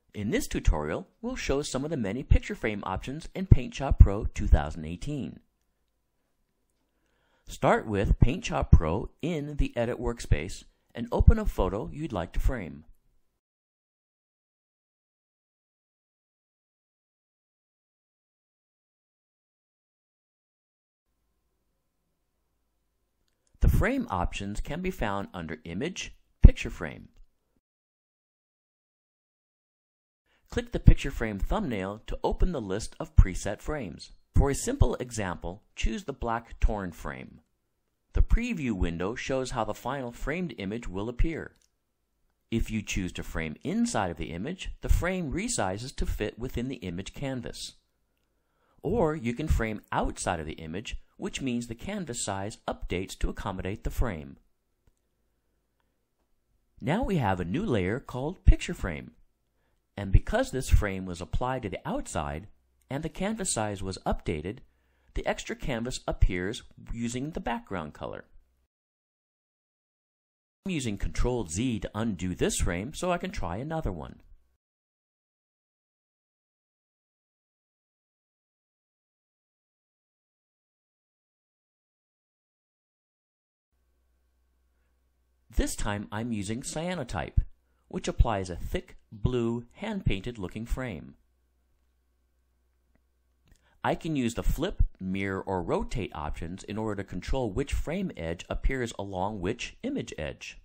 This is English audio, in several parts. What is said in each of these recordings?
In this tutorial, we'll show some of the many picture frame options in PaintShop Pro 2018. Start with PaintShop Pro in the Edit workspace and open a photo you'd like to frame. The frame options can be found under Image, Picture Frame. Click the picture frame thumbnail to open the list of preset frames. For a simple example, choose the black torn frame. The preview window shows how the final framed image will appear. If you choose to frame inside of the image, the frame resizes to fit within the image canvas. Or you can frame outside of the image, which means the canvas size updates to accommodate the frame. Now we have a new layer called Picture Frame. And because this frame was applied to the outside and the canvas size was updated, the extra canvas appears using the background color. I'm using Ctrl-Z to undo this frame so I can try another one. This time I'm using cyanotype, which applies a thick, blue, hand-painted looking frame. I can use the flip, mirror, or rotate options in order to control which frame edge appears along which image edge.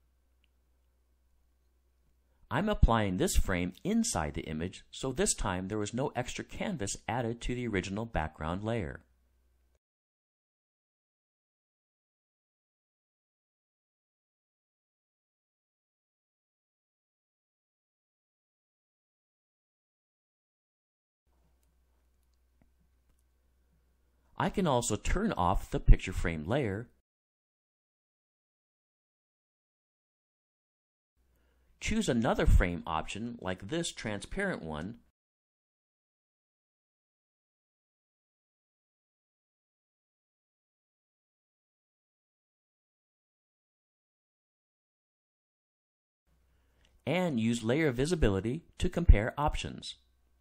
I'm applying this frame inside the image, so this time there was no extra canvas added to the original background layer. I can also turn off the picture frame layer, choose another frame option like this transparent one, and use layer visibility to compare options.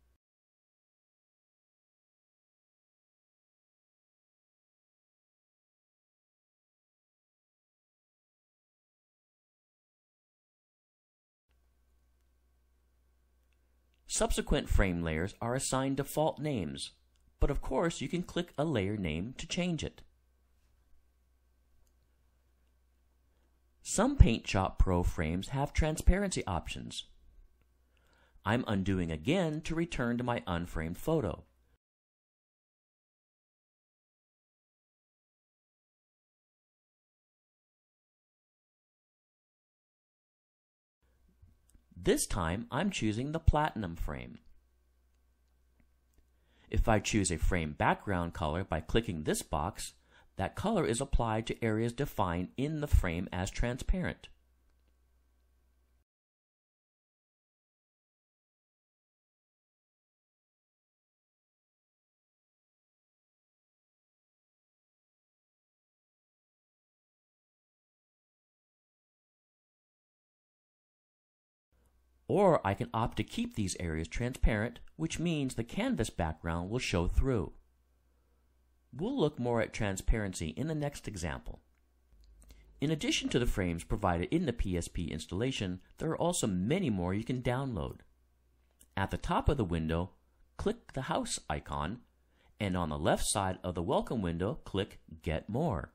Subsequent frame layers are assigned default names, but of course you can click a layer name to change it. Some PaintShop Pro frames have transparency options. I'm undoing again to return to my unframed photo. This time I'm choosing the platinum frame. If I choose a frame background color by clicking this box, that color is applied to areas defined in the frame as transparent. Or I can opt to keep these areas transparent, which means the canvas background will show through. We'll look more at transparency in the next example. In addition to the frames provided in the PSP installation, there are also many more you can download. At the top of the window, click the house icon, and on the left side of the welcome window, click Get More.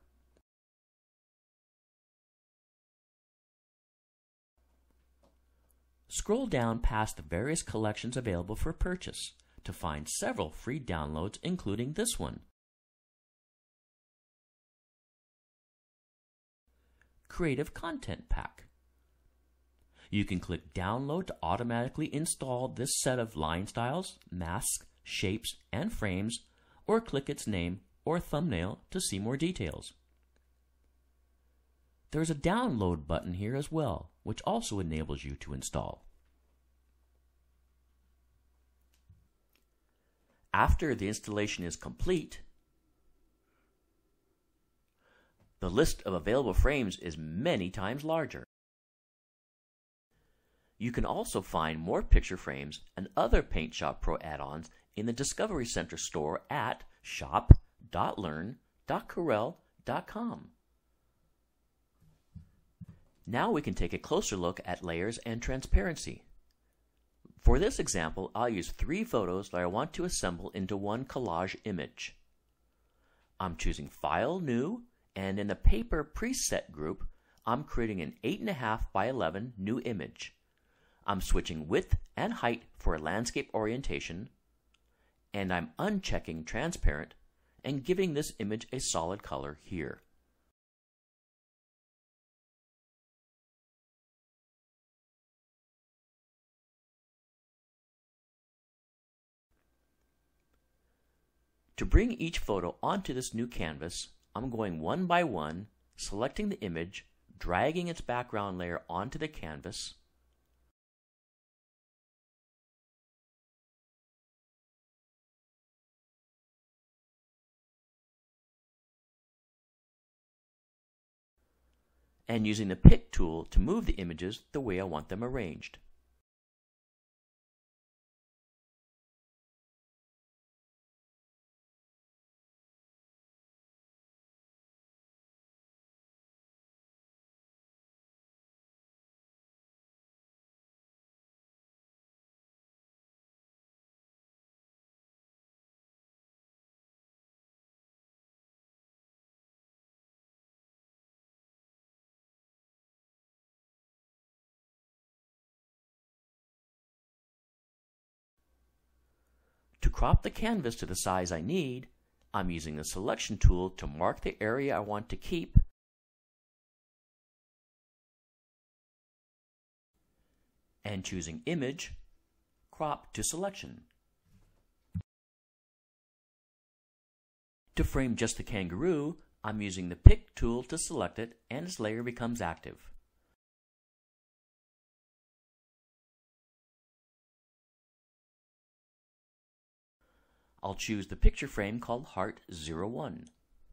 Scroll down past the various collections available for purchase to find several free downloads, including this one. Creative Content Pack. You can click Download to automatically install this set of line styles, masks, shapes, and frames, or click its name or thumbnail to see more details. There's a download button here as well, which also enables you to install. After the installation is complete, the list of available frames is many times larger. You can also find more picture frames and other PaintShop Pro add-ons in the Discovery Center store at shop.learn.corel.com. Now we can take a closer look at layers and transparency. For this example, I'll use 3 photos that I want to assemble into one collage image. I'm choosing File, New, and in the Paper Preset group, I'm creating an 8.5 by 11 new image. I'm switching width and height for a landscape orientation, and I'm unchecking transparent and giving this image a solid color here. To bring each photo onto this new canvas, I'm going one by one, selecting the image, dragging its background layer onto the canvas, and using the pick tool to move the images the way I want them arranged. To crop the canvas to the size I need, I'm using the selection tool to mark the area I want to keep and choosing Image, Crop to Selection. To frame just the kangaroo, I'm using the Pick tool to select it and its layer becomes active. I'll choose the picture frame called Heart 01.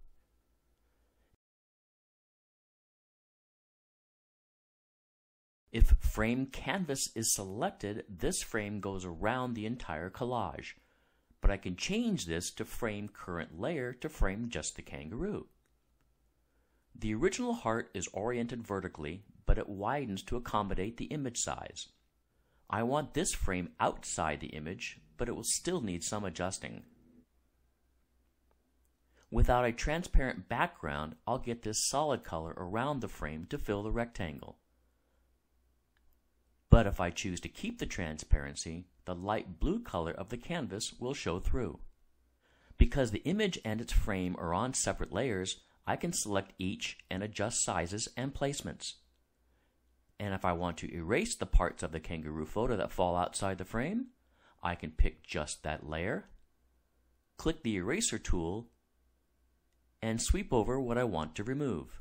If Frame Canvas is selected, this frame goes around the entire collage, but I can change this to Frame Current Layer to frame just the kangaroo. The original heart is oriented vertically, but it widens to accommodate the image size. I want this frame outside the image, but it will still need some adjusting. Without a transparent background, I'll get this solid color around the frame to fill the rectangle. But if I choose to keep the transparency, the light blue color of the canvas will show through. Because the image and its frame are on separate layers, I can select each and adjust sizes and placements. And if I want to erase the parts of the kangaroo photo that fall outside the frame, I can pick just that layer, click the eraser tool, and sweep over what I want to remove.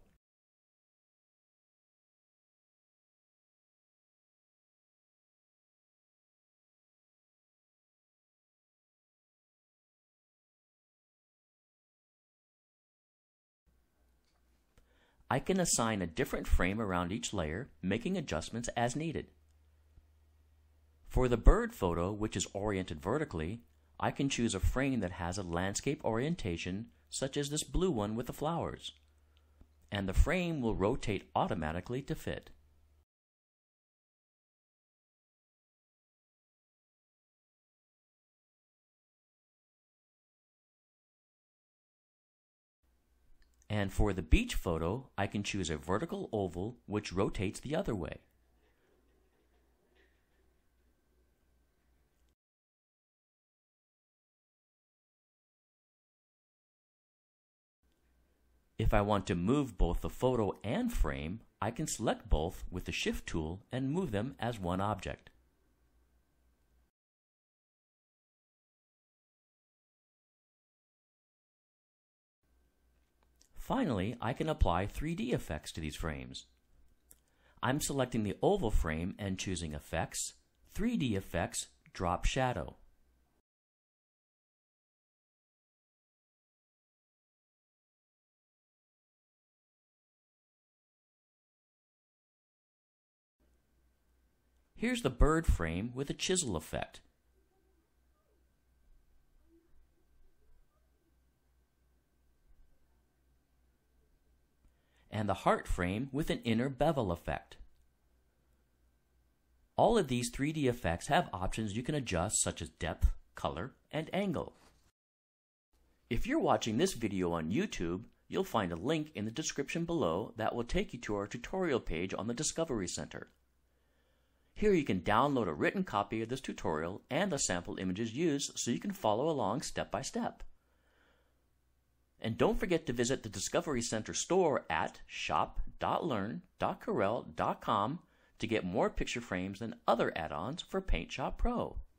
I can assign a different frame around each layer, making adjustments as needed. For the bird photo, which is oriented vertically, I can choose a frame that has a landscape orientation, such as this blue one with the flowers, and the frame will rotate automatically to fit. And for the beach photo, I can choose a vertical oval which rotates the other way. If I want to move both the photo and frame, I can select both with the Shift tool and move them as one object. Finally, I can apply 3D effects to these frames. I'm selecting the oval frame and choosing Effects, 3D Effects, Drop Shadow. Here's the bird frame with a chisel effect. And the heart frame with an inner bevel effect. All of these 3D effects have options you can adjust, such as depth, color, and angle. If you're watching this video on YouTube, you'll find a link in the description below that will take you to our tutorial page on the Discovery Center. Here you can download a written copy of this tutorial and the sample images used so you can follow along step by step. And don't forget to visit the Discovery Center store at shop.learn.corel.com to get more picture frames and other add-ons for PaintShop Pro.